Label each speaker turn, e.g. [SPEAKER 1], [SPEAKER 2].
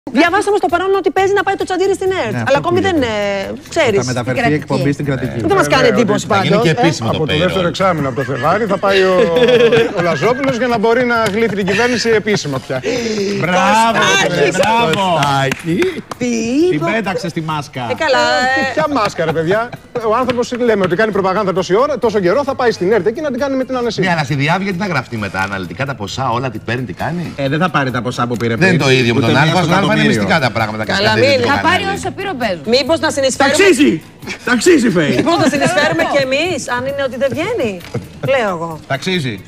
[SPEAKER 1] Διαβάσαμε στο παρόν ότι παίζει να πάει το Τσαντήρι στην ΕΡΤ. Αλλά ακόμη δεν ξέρει.
[SPEAKER 2] Θα μεταφερθεί η εκπομπή στην κρατική.
[SPEAKER 1] Δεν μα κάνει εντύπωση πάντως.
[SPEAKER 3] Είναι και επίσημο
[SPEAKER 4] Από το δεύτερο εξάμηνο από το Φεβάρι θα πάει ο Λαζόπουλος για να μπορεί να γλύφει την κυβέρνηση επίσημα πια.
[SPEAKER 2] Μπράβο! Την
[SPEAKER 1] Τι
[SPEAKER 2] πέταξε στη μάσκα.
[SPEAKER 1] καλά.
[SPEAKER 4] Ποια μάσκα, ρε παιδιά. Ο άνθρωπος λέμε ότι κάνει προπαγάνδα τόσο καιρό, θα πάει στην ΕΡΤ εκεί να την κάνει με την ανεσία.
[SPEAKER 3] Ναι, αλλά στη διάβια τι θα γραφτεί μετά, αναλυτικά τα ποσά, όλα τι παίρνει, τι κάνει.
[SPEAKER 2] Δεν θα πάρει τα ποσά που πήρε πριν.
[SPEAKER 3] Δεν είναι το ίδιο με τον
[SPEAKER 2] Ούτε
[SPEAKER 3] Άλφα.
[SPEAKER 2] μία
[SPEAKER 3] Στον Άλφα είναι
[SPEAKER 2] εκατομμύριο.
[SPEAKER 3] μυστικά τα πράγματα.
[SPEAKER 1] Καλά, μην.
[SPEAKER 5] Θα πάρει όσο πήρε ο Πέζος.
[SPEAKER 1] Μήπως να συνεισφέρουμε.
[SPEAKER 2] Ταξίζει! Ταξίζει, Φέη!
[SPEAKER 1] Μήπως να συνεισφέρουμε κι εμείς, αν είναι ότι δεν βγαίνει. Λέω εγώ.
[SPEAKER 2] Ταξίζει.